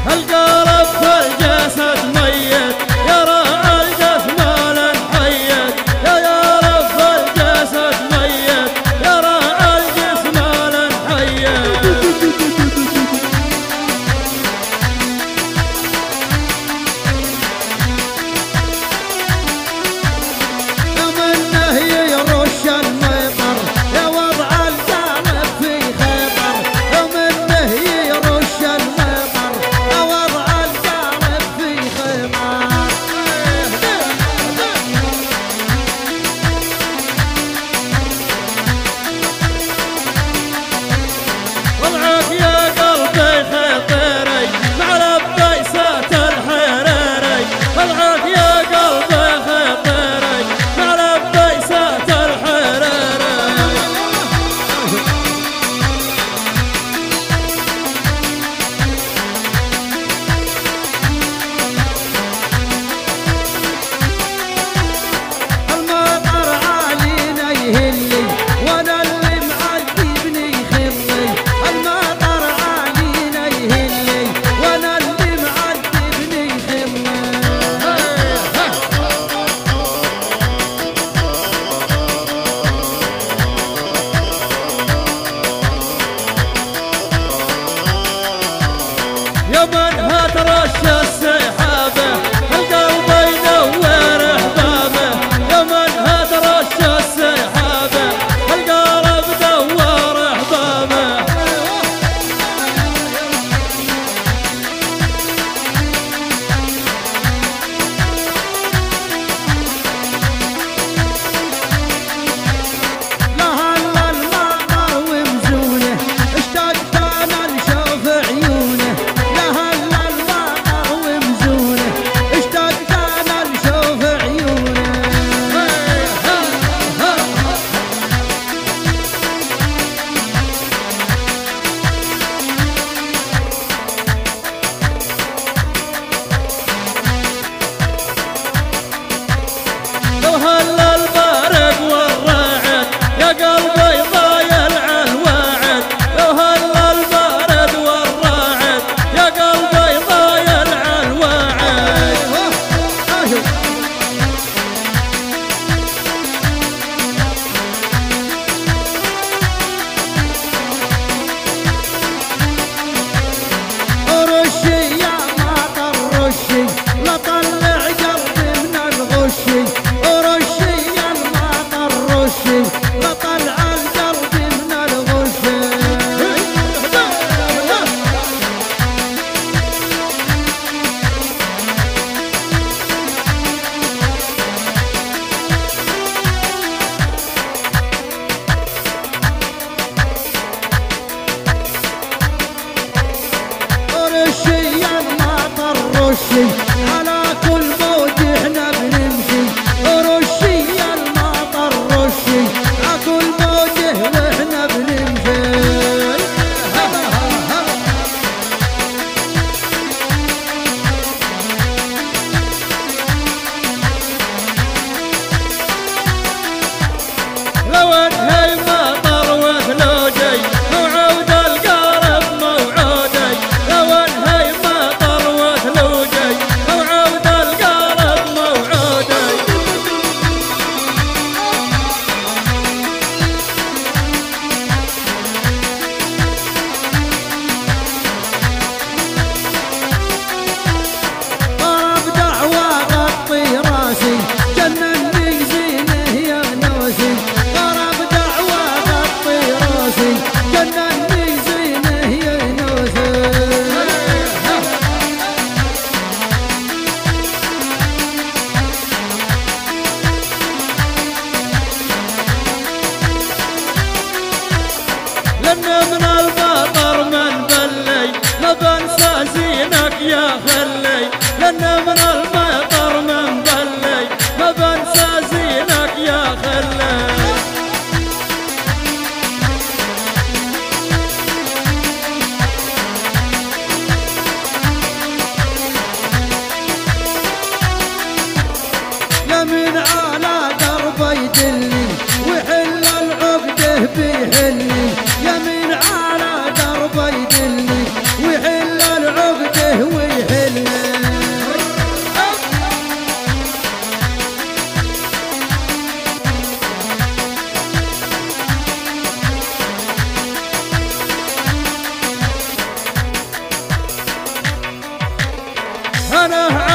القلب في الجسد ميت يرى الجسمان حيت، يا رب في الجسد ميت يرى الجسمان حيت. منه يرش المطر يا وضع القلب في خطر، ومنه يرش المطر يا وضع القلب في خطر. وضعك يا قلبي خطيري مع لبيسات الحريري، وضعك يا قلبي خطيري مع لبيسات الحريري. المطر علينا يهلي وانا اللي معذبني خلي، المطر علينا يهلي وانا اللي معذبني خلي. يا من هترش السحابة القلب ينور احبابه، يا من هترش السحابة القلب دور احبابه. لهل المطر ومزونه اشتقت انا نشوف عيونه، لهل المطر ومزونه اشتقت انا نشوف عيونه. لو هل البارق والراعد يا قلبي ضايل عالواعد، لو هل البارد والراعد يا قلبي ضايل عالواعد. رشي يا مطر رشي لا طلع قلبي من الغشي، رشي يا المطر رشي لا طلع القلب من الغشي. رشي يا المطر رشي على كل موج احنا بنمشي، رشي يا المطر رشي على كل موج واحنا بنمشي. لو انهي المطر وثلوجي موعود القلب موعودي، لو انهي المطر وثلوجي موعود القلب موعودي. ضرب دعوى غطي راسي جنني زينه يا نوسي، ضرب دعوى غطي راسي جنني زينه يا نوسي. لأن من المطر من بلي ما بنسى زينك يا خلي، لأن من المطر من بلي ما بنسى زينك يا خلي. يمين على دربه يدلي ويحل العقده بيحلي، يمين على دربه يدلي ويحل العقده أنا